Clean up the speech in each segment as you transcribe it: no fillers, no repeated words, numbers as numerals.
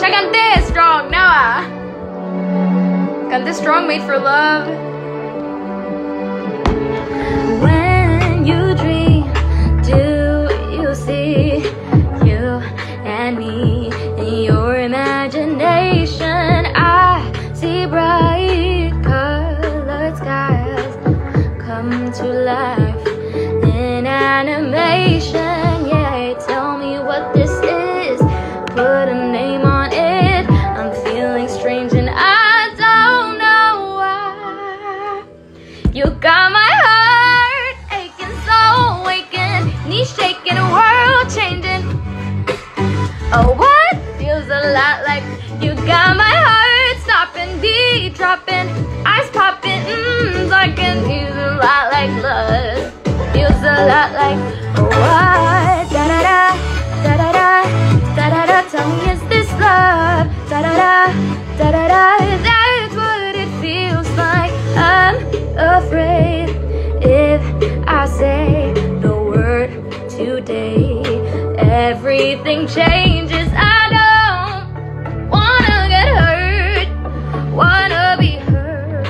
Ya canté Strong, no. Canté Strong, Made for Love. When you dream, do you see you and me in your imagination? I see bright colored skies come to life in animation. Yeah, tell me what this is, put a name on it. I'm feeling strange and I don't know why. You got my heart aching, soul waking, knees shaking, world changing. Oh, what feels a lot like you got my heart stopping, beat dropping, eyes popping, darking. Feels a lot like love, feels a lot like what? Da da da, da da da, da da da. Tell me, is this love? Da da da, da da da. That's what it feels like. I'm afraid if I say the word today, everything changes. I don't wanna get hurt, wanna be heard.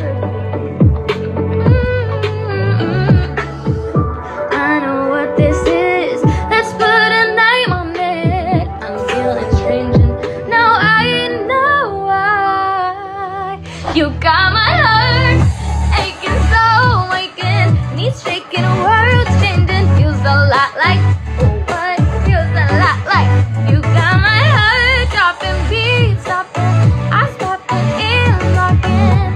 I know what this is, let's put a name on it. I'm feeling strange and now I know why. You got my heart aching, soul waking, knees shaking, world changing. Feels a lot like, oh, what feels a lot like. You got my heart dropping, beats stopping, eyes popping in, locking.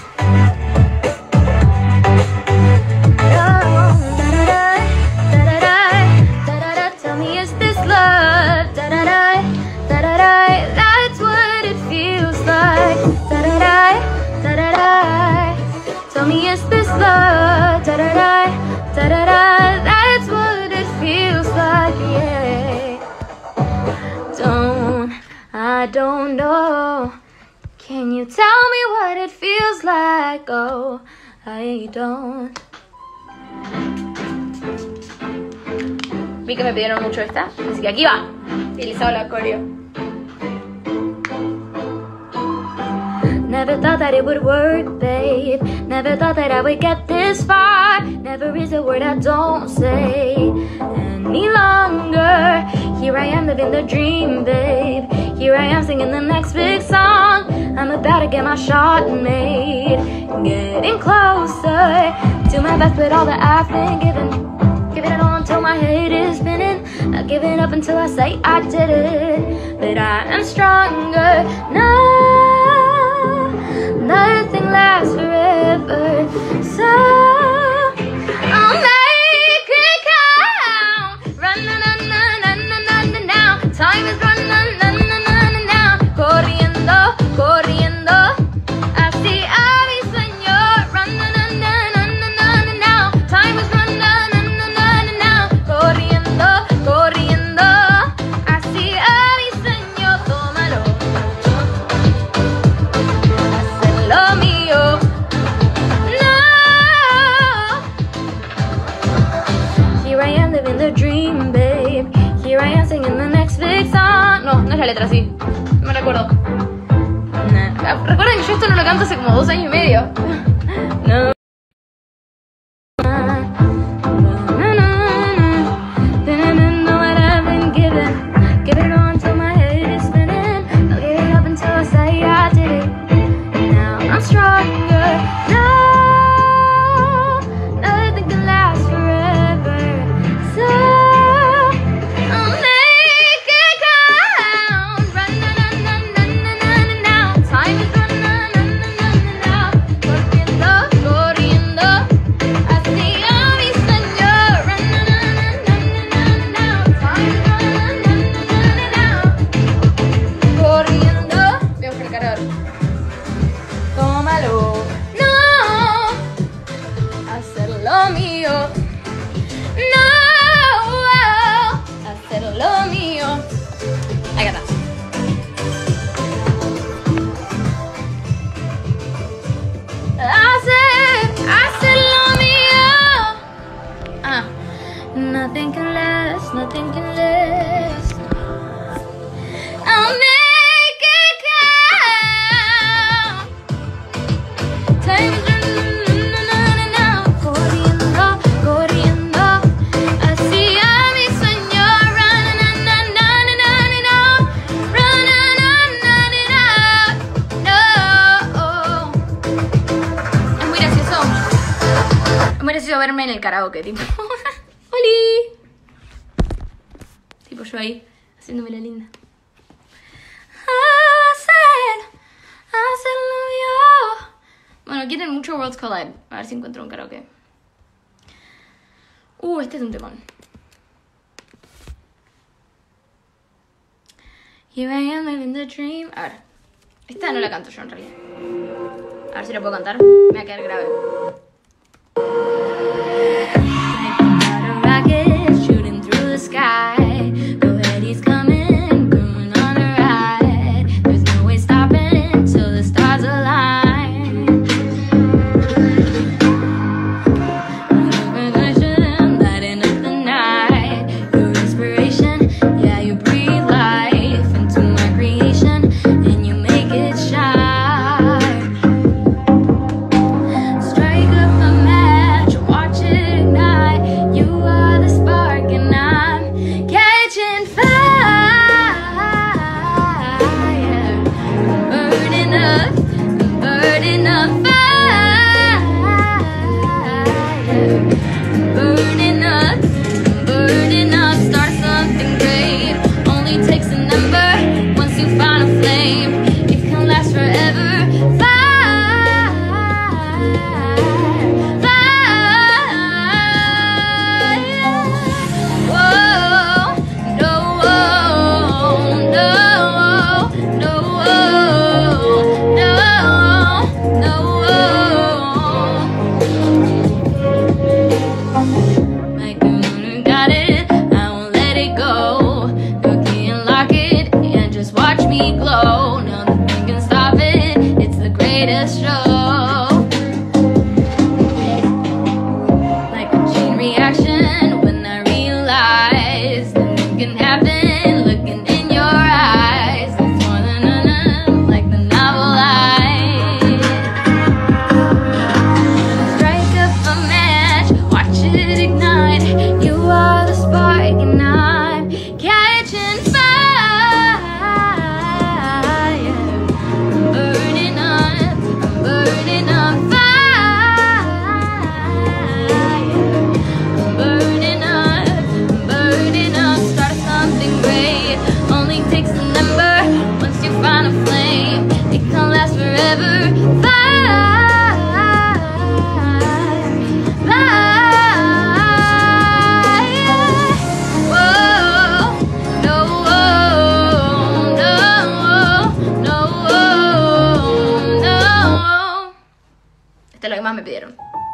Tell me, is this love? Da da da, da da da. That's what it feels like. Da da da, da da da. Tell me, is this love? Da da da, da da da. That's what it feels like. Yeah. I don't know. Can you tell me what it feels like? Oh, I don't. Vi que me pidieron mucho esta, así que aquí va. Utilizado la coreo. Never thought that it would work, babe. Never thought that I would get this far. Never is a word I don't say any longer. Here I am living the dream, babe. Here I am singing the next big song. I'm about to get my shot made, getting closer to my best, but all that I've been giving it all until my head is spinning. Not giving up until I say I did it, but I am stronger. No, nothing lasts forever, so I'll make it count. Run, na na na na na na na now. Time is running, na na na na na now. Corriendo, corriendo. Así a mi sueño. Run, na na na na na na na now. Time is running, na na na na na now. Corriendo, corriendo. Así a mi sueño. Tómalo. Lo mío, no. Here I am living the dream, babe. Here I am singing the next big song. No, no es la letra, sí. No me recuerdo. Nah. Recuerden que yo esto no lo canto hace como 2 años y medio. No. Give it on till my head is spinning. I'll give it up until I say I did it. Now I'm stronger. No, nothing can last forever. So I'll make it count. Run, na na na na na na na now. Time is running, na na na na na now. Corriendo, corriendo. Así a mi señor. Run, na na na na na na now. Time is running, na na na na now. Corriendo. Voy a buscar el cargador. Tómalo. No, hacer lo mío. No, hacer lo mío. Ahí está. Hacer lo mío. Ah, nothing can last, nothing can last. I'll make it sido verme en el karaoke, tipo. ¡Holi! Tipo yo ahí, haciéndome la linda. Bueno, quieren mucho Worlds Collide. A ver si encuentro un karaoke. Este es un temón. Here I am living the dream. A ver. Esta no la canto yo en realidad. A ver si la puedo cantar. Me va a quedar grave. Like a rocket shooting through the sky. Go ahead, he's coming, going on a ride. There's no way stopping till the stars align. Lighting up the night. Your inspiration, yeah, you breathe life into my creation, and you make it shine. Strike up a match, watch it ignite. You are the spark and I'm catching fire. Burning up fire. Burning up, start something great. Only takes a number once you find a flame. It can last forever. Fire. Whoa, no, no, no, no, like the one who got it, I won't let it go. Go key and lock it, and just watch me glow. Nothing can stop it, it's the greatest show. Like a chain reaction when I realize nothing can happen. Looking in your eyes, it's more than enough, like the novel light. Strike up a match, watch it ignite. You are the spark and I'm catching fire. Burning up fire. Burning up, start something great. Only takes a number once you find a flame. It can last forever. Esto es lo que más me pidieron.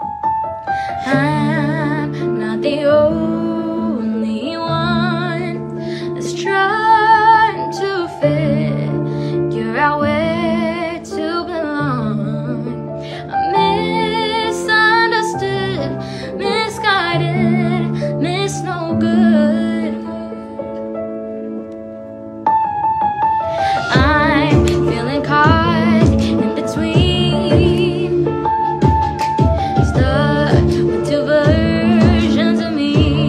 I'm not the only one that's trying to figure out where to belong. I'm misunderstood, misguided, miss no good. I'm feeling caught in between, stuck with two versions of me.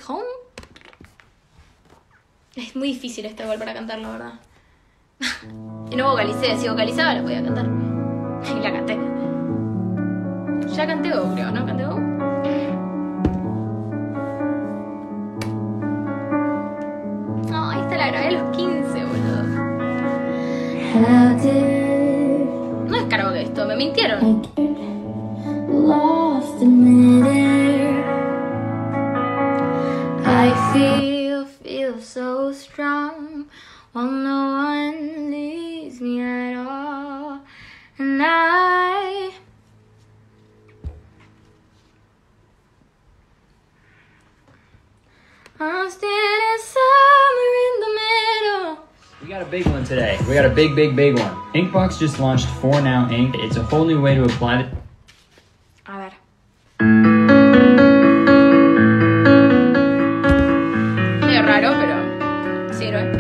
Home. Es muy difícil este igual para cantar, la verdad. Y no vocalicé, si vocalizaba la podía cantar. Y la canté. Ya canté Go, creo, ¿no? ¿Canté Go? No, esta la grabé a los 15, boludo. No es karaoke esto, me mintieron. Lost in midair, I feel so strong, while no one leaves me at all, and I'm still in summer in the middle. We got a big one today. We got a big one. Inkbox just launched For Now Ink. It's a whole new way to apply it. A ver. Medio raro, pero sirve.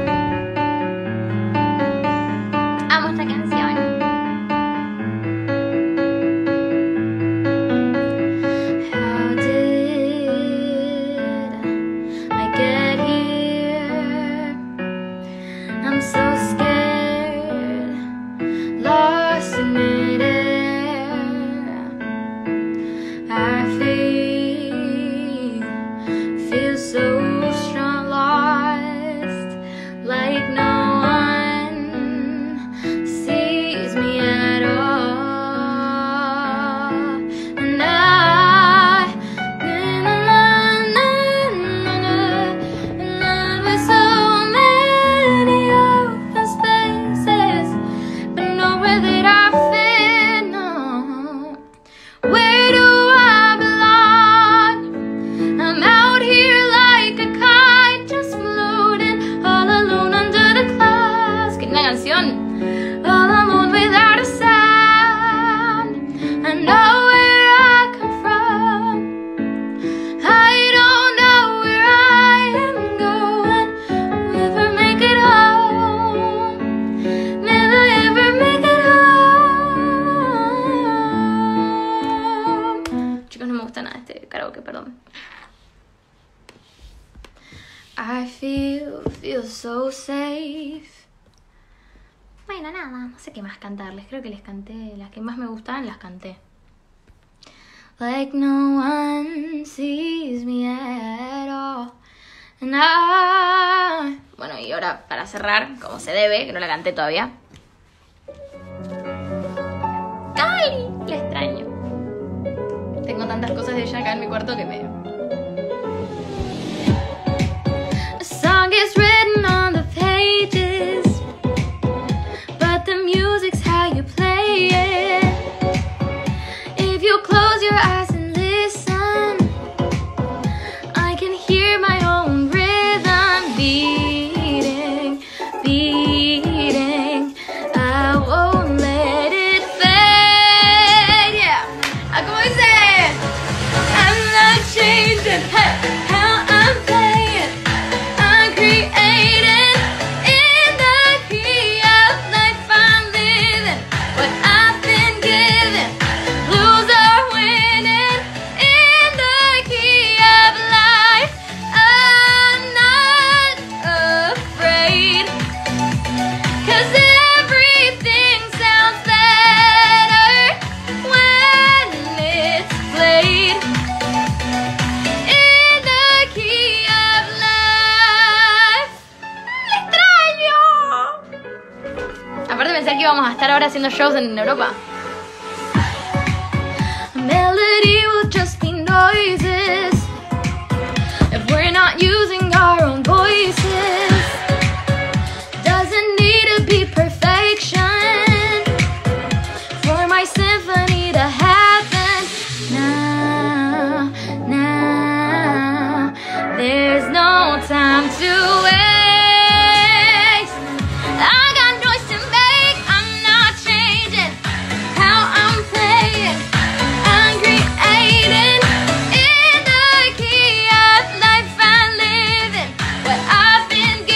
Amo esta canción. How did I get here? I'm so scared, lost in midair. I feel so strong, lost, like no one sees me at all. And I'm in so many open spaces, but nowhere that I fit, no. Where do I belong? I'm out here like a kite, just floating all alone under the clouds. ¡Qué linda canción! All alone without a sound. I know where I come from. I don't know where I am going. Never make it home. Never ever make it home. Chicos, no me gusta nada este karaoke, perdón. I feel so safe. Bueno, nada, no sé qué más cantarles. Creo que les canté, las que más me gustaban las canté. Like no one sees me at all. And bueno, y ahora para cerrar, como se debe, que no la canté todavía. ¡Kylie! La extraño. Tengo tantas cosas de ella acá en mi cuarto que me... A song is written on the pages, but the music's how you play it. If you close your eyes and listen, I can hear my own rhythm beating, beating. I won't let it fade. Yeah. ¿Cómo dice? I'm not changing. Hey, how I'm playing. I'm creating in the key of life I'm living. What I've been given. Lose or winning in the key of life. I'm not afraid. 'Cause everything sounds better when it's played in the key of life. ¡Le extraño! Aparte pensé que íbamos a estar ahora haciendo shows en Europa. Melody will just be noises if we're not using our own voices. Doesn't need to be perfection for my symphony to happen. Now, now, there's no time to waste. I got noise to make, I'm not changing how I'm playing. I'm creating in the key of life I'm living. What I've been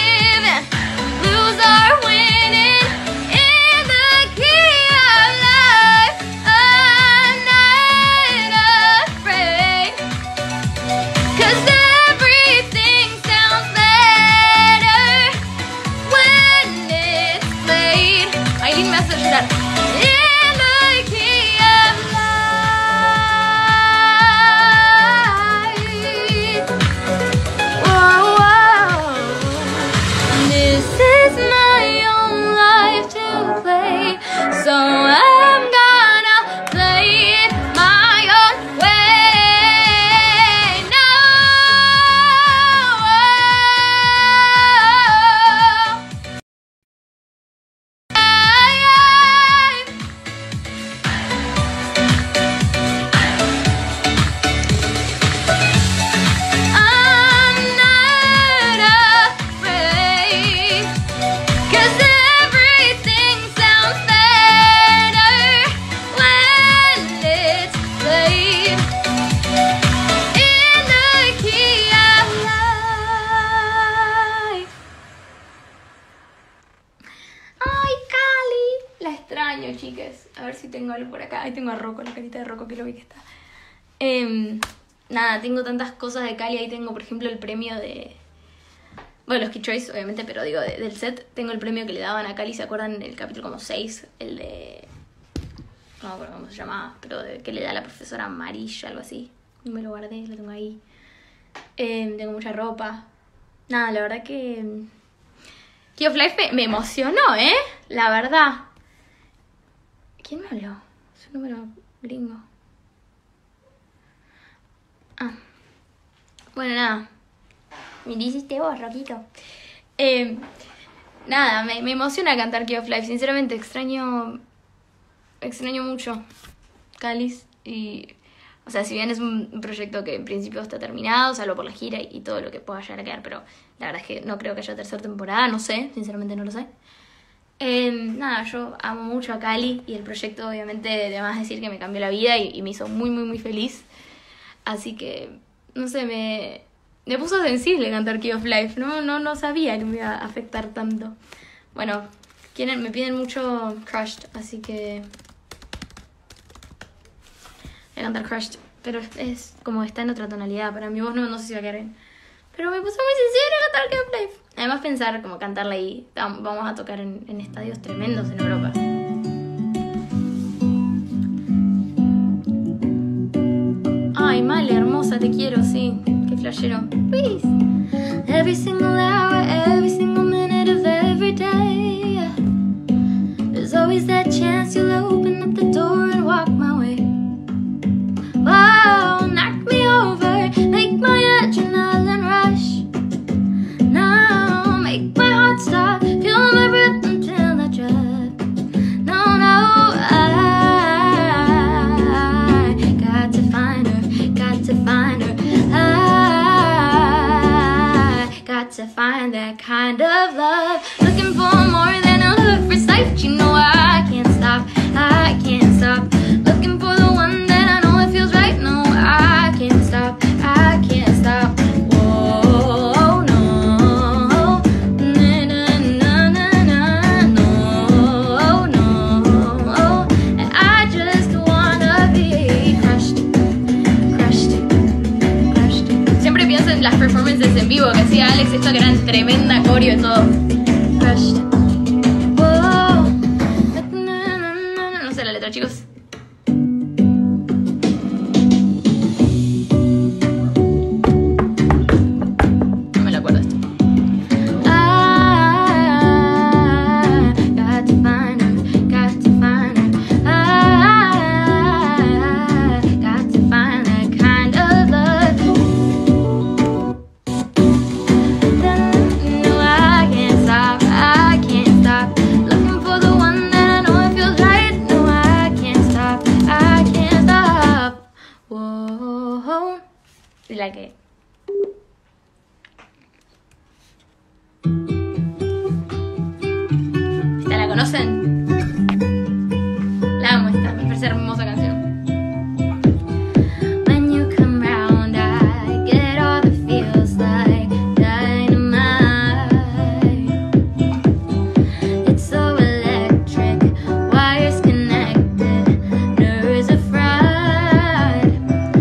extraño, chicas. A ver si tengo algo por acá. Ahí tengo a Rocco, la carita de Rocco que lo vi que está. Nada, tengo tantas cosas de Cali. Ahí tengo, por ejemplo, el premio de... Bueno, los Kid Choice, obviamente, pero digo, del set. Tengo el premio que le daban a Cali, ¿se acuerdan? El capítulo como 6, el de... No me acuerdo cómo se llamaba, pero que le da a la profesora amarilla, algo así. Y me lo guardé, lo tengo ahí. Tengo mucha ropa. Nada, la verdad que... Key of Life me emocionó, la verdad. ¿Quién me habló? Es un número gringo. Ah. Bueno, nada. Me hiciste vos, Roquito. Nada, me emociona cantar Key of Life. Sinceramente, extraño mucho Cáliz. Y... O sea, si bien es un proyecto que en principio está terminado, salvo por la gira y todo lo que pueda llegar a quedar, pero la verdad es que no creo que haya tercera temporada, no sé, sinceramente no lo sé. Nada, yo amo mucho a Cali y el proyecto obviamente de más decir que me cambió la vida y me hizo muy, muy, muy feliz. Así que, no sé, me puso sensible cantar Key of Life, no sabía que me iba a afectar tanto. Bueno, me piden mucho Crushed, así que... Voy a cantar Crushed, pero es como está en otra tonalidad. Para mi voz no sé si va a quedar bien. Pero me puso muy sensible cantar Key of Life. Además pensar como cantarla ahí. Vamos a tocar en estadios tremendos en Europa. Ay, Male, hermosa, te quiero, sí. Qué flashero. Please. Every single hour, every single minute of every day. There's always that chance you'll open up the door and walk my way. Wow, knock me over, make my adrenaline rush. Now, make my heart stop, feel my breath until I drop. No, I got to find her, got to find her. I got to find that kind of love. Looking for more than a look for sight. You know I can't stop, I can't stop. Looking for the one that I know it feels right. No, I can't stop, I can't stop. Whoa, no, na na na na na, no. I just wanna be crushed, crushed, crushed. Siempre pienso en las performances en vivo que hacía Alex, esto que eran tremenda coreo y todo. Crushed. Whoa. No sé la letra, chicos. No me la acuerdo esto. I got to find her, got to find her. I got to find that kind of love. No, I can't stop, I can't stop. Looking for the one that I know it feels right. No, I can't stop, I can't stop. Whoa. Y la que... ¿Esta la conocen? La amo esta, me parece hermosa canción. When you come round, I get all the feels like dynamite. It's so electric, wires connected, nerves are fried.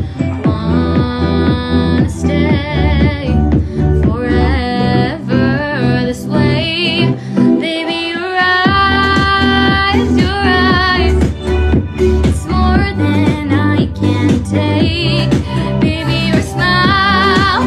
Wanna stay forever this way. Baby, your eyes, it's more than I can take. Baby, your smile,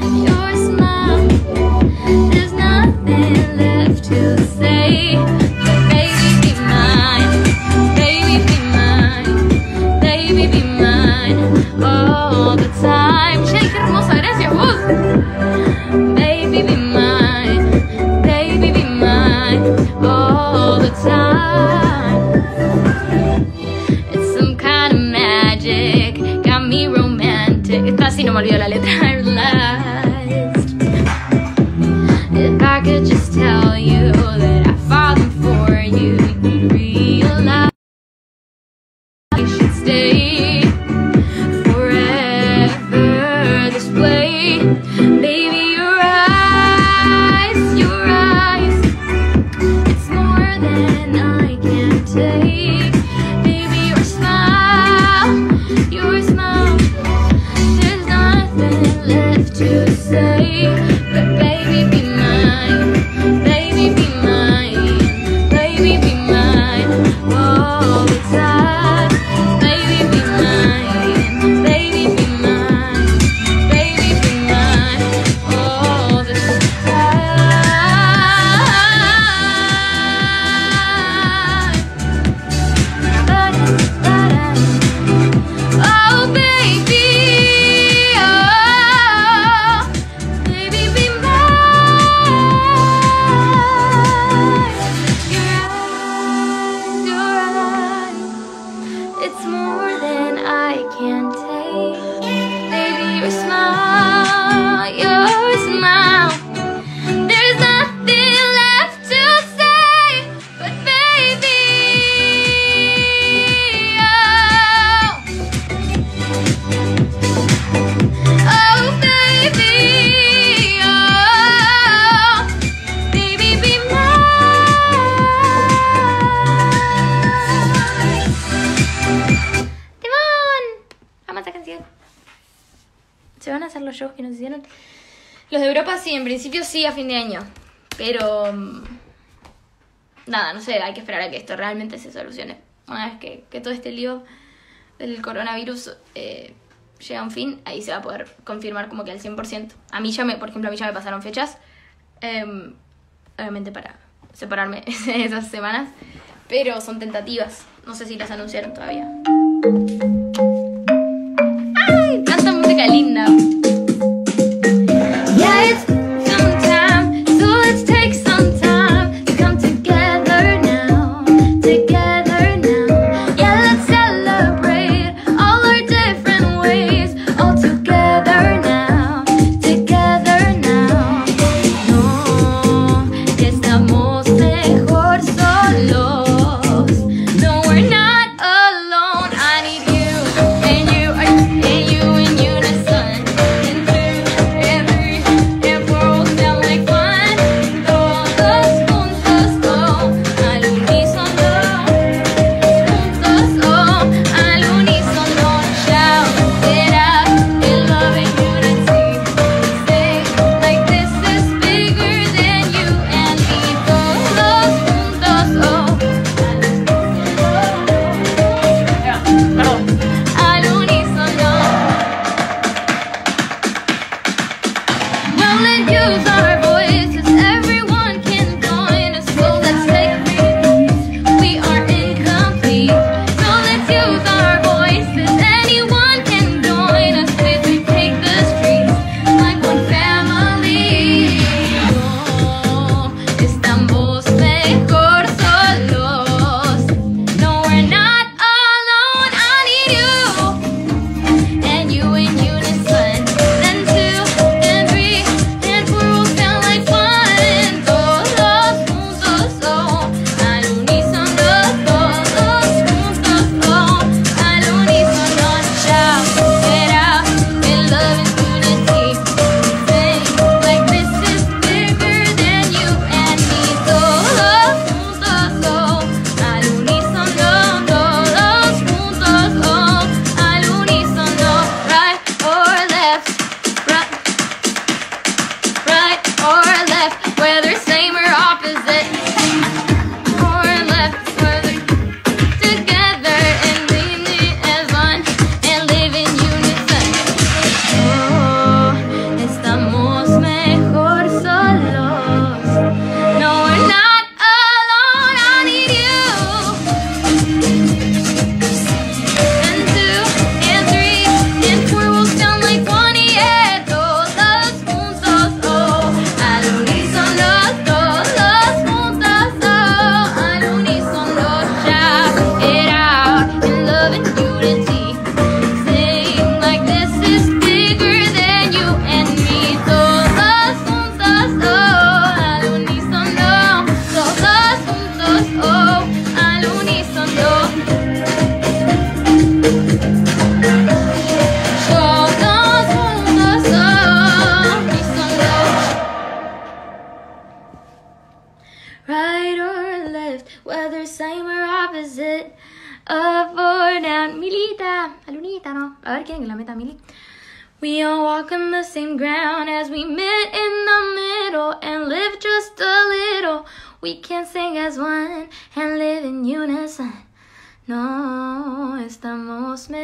there's nothing left to say. But baby, be mine, baby, be mine, baby, be mine all the time. Che, qué hermosa, gracias vos. Baby, be mine, baby, be mine all the time. It's some kind of magic, got me romantic. Esta sí no me olvido la letra. I realized if I could just tell you that I've fallen for you, you'd realize I should stay forever this way. Baby, your eyes, it's more than I can los shows que nos hicieron. Los de Europa sí, en principio sí a fin de año. Pero... nada, no sé, hay que esperar a que esto realmente se solucione. Una vez que todo este lío del coronavirus llega a un fin, ahí se va a poder confirmar como que al 100%. A mí ya por ejemplo, a mí ya me pasaron fechas. Obviamente para separarme esas semanas. Pero son tentativas. No sé si las anunciaron todavía. ¡Ay! Tanta música linda. Yeah, it's sometime, so let's take some time to come together now. Together now. Yeah, let's celebrate all our different ways. All together now. Together now. No, estamos mejor solos. No, we're not alone. I need you and you and you in unison. And through every world sound like one. Todos juntos, oh, al unísono. Juntos, oh, al unísono. Shout it out in love and unity. Say like this is bigger than you and me. Todos juntos, oh, al unísono. Well, let's use our voices. Everyone can join us. So let's take risks. We are incomplete. So let's use our voices. Anyone can join us. If we take the streets like one family. No, estamos mejor solos. No, we're not alone. I need you and you in unison. Then two and three and four will sound like one. Todos juntos, oh, al unísono. Todos juntos, oh, al unísono. Shout it out in love and unity. Say like this is bigger than you and me. Todos juntos, oh, al unísono. Todos juntos, oh, al unísono. Right or left, right or left, whether same or opposite. Or left, whether together and leaning as one and live in unison. Oh, estamos mejor solos. No, we're not alone. I need you. And two and three and four will sound like one. Yeah, todos juntos, oh, al unísono. Todos juntos, oh, al unísono. Shout it out in love and unity. Sing like this is bigger than you and me. Todos juntos, oh, al unísono. Todos juntos, oh, al unísono. Todos juntos, oh, unísono. Right or left, whether same or opposite, up or down. Milita, Alunita, no. A ver, ¿quieren que la meta Mili? We all walk on the same ground as we met in the middle and live just a little. We can sing as one and live in unison. No, estamos mejor.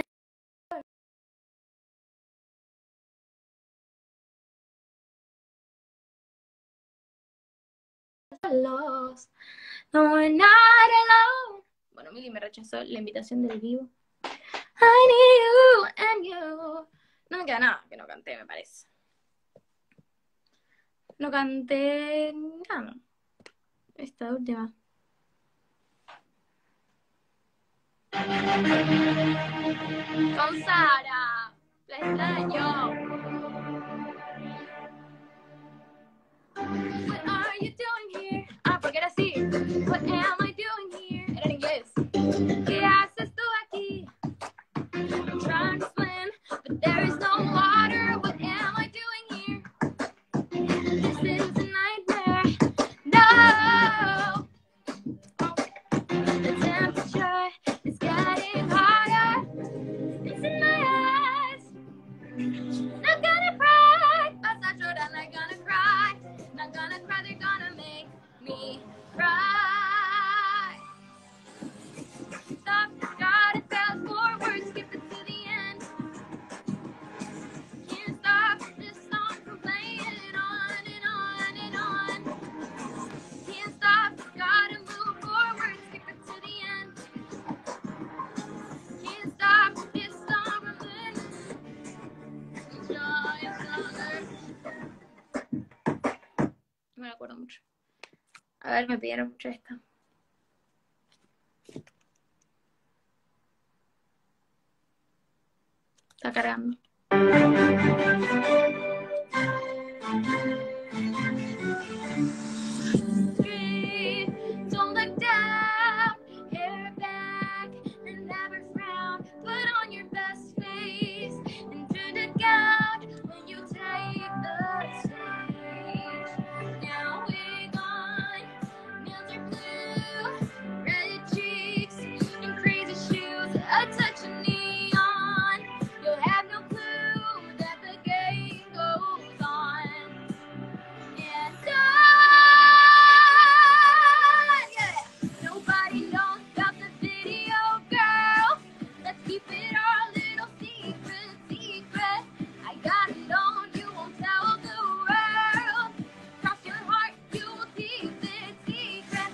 Solos. No, we're not alone. Bueno, Mili me rechazó la invitación del vivo. I need you and you. No me queda nada que no canté, me parece. No canté nada. Esta última. Con Sara. La extraño. What are you doing here? Ah, porque era así. What am I doing here? Era en inglés. ¿Qué haces tú aquí? I'm trying to swim, but there is no water. What am I doing here? This is a nightmare. No! The temperature is getting hotter. It's in my eyes. Not gonna cry. A ver, me pidieron mucho esta. Está cargando. Don't look down, hair back, and never frown. Put on your best face and turn it out when you take the stage. Now wig on, nails are blue, red cheeks, and crazy shoes. A touch of neon, you'll have no clue that the game goes on. And nobody knows about the video, girl. Let's keep it our little secret. I gotta know you won't tell the world. Cross your heart, you will keep it secret.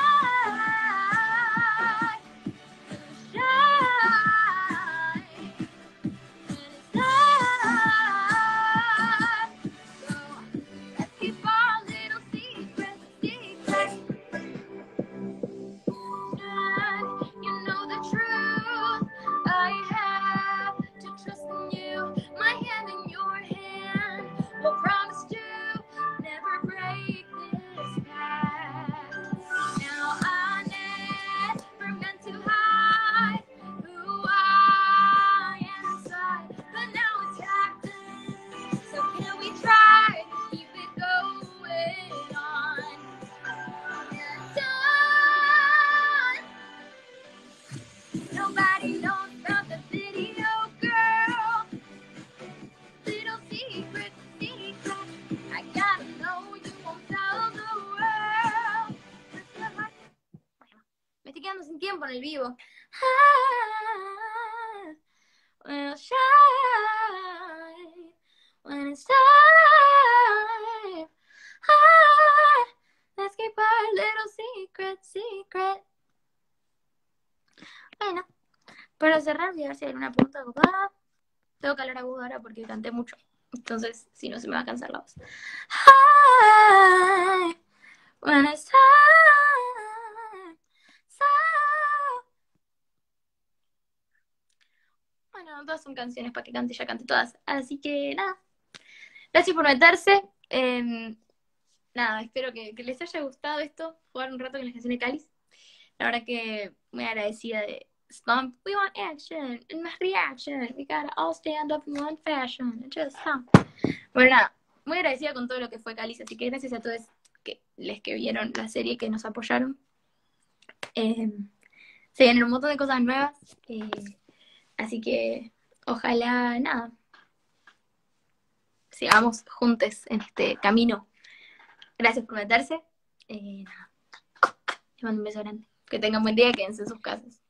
I shine when it's time. So let's keep our little secret. You know the truth. I have to trust in you. My hand in your hand. We'll promise to never break this pact. Now I never meant to hide who I am inside, but now it's happened. So can we try to keep it going on? Nobody knows about the video, girl. Little secret. I gotta know you won't tell the world. Me estoy quedando sin tiempo en el vivo. We'll shine when it's time. Let's keep our little secret. Bueno, para cerrar, voy a ver si hay alguna pregunta ocupada. Tengo que hablar agudo ahora porque canté mucho. Entonces, si no, se me va a cansar la voz. Hi, when it's time. Bueno, todas son canciones para que cante, ya canté todas. Así que nada. Gracias por meterse. Nada, espero que les haya gustado esto. Jugar un rato con las canciones de Cáliz. La verdad que muy agradecida de Stomp. We want action and más reaction. We gotta all stand up in one fashion. And just stomp. Bueno, nada, muy agradecida con todo lo que fue Cáliz. Así que gracias a todos les que vieron la serie, que nos apoyaron. Se vienen un montón de cosas nuevas. Así que ojalá, nada, sigamos juntos en este camino. Gracias por meterse. Nada. Les mando un beso grande. Que tengan buen día y quédense en sus casas.